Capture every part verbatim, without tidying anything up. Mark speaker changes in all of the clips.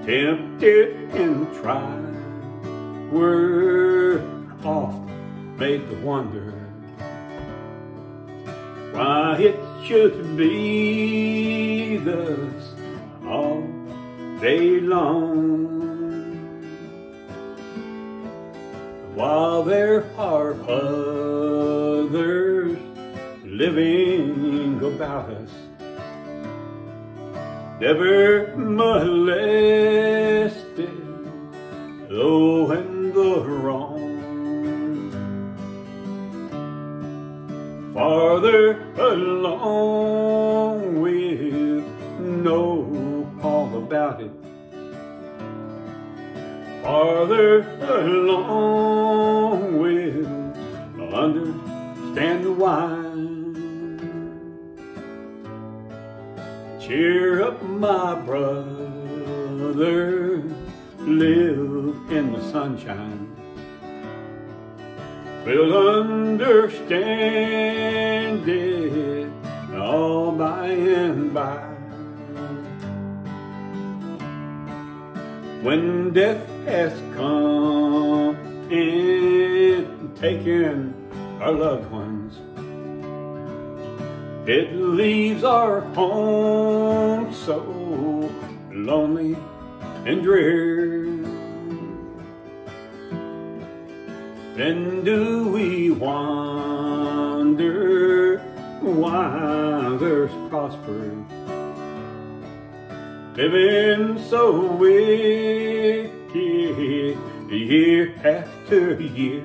Speaker 1: tempted and tried, we're oft made to wonder why it should be thus all day long. While there are others living about us, never molested, though in the wrong. Farther along we know all about it. Farther along we'll understand why. Cheer up, my brother, live in the sunshine. We'll understand it all by and by. When death has come and taken our loved ones, it leaves our home so lonely and drear. Then do we wonder why others prosper, living so wicked year after year?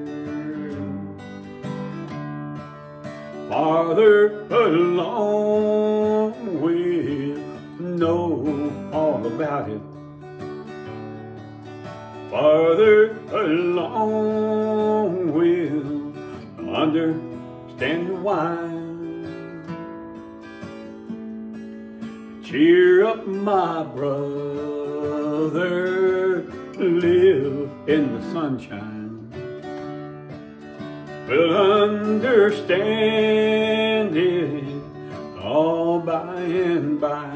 Speaker 1: Farther along we'll know all about it. Farther along we'll understand why. Cheer up, my brother, live in the sunshine. We'll understand it all by and by.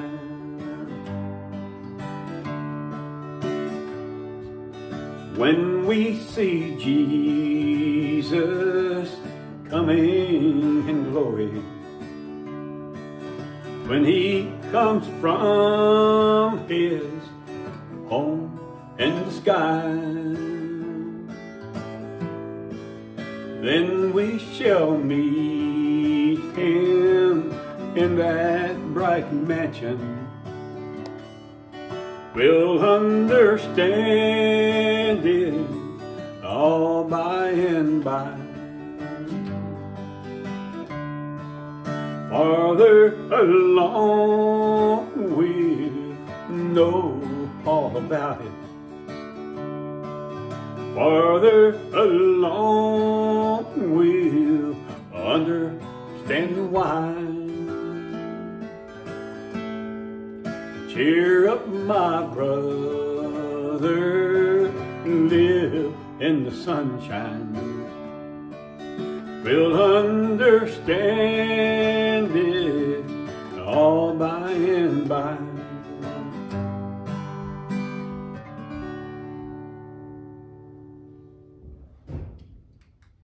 Speaker 1: When we see Jesus coming in glory, when he comes from his home in the sky, then we shall meet him in that bright mansion. We'll understand it all by and by. Farther along we'll know all about it. Farther along we'll understand why. Cheer up, my brother, live in the sunshine. We'll understand it all by and by.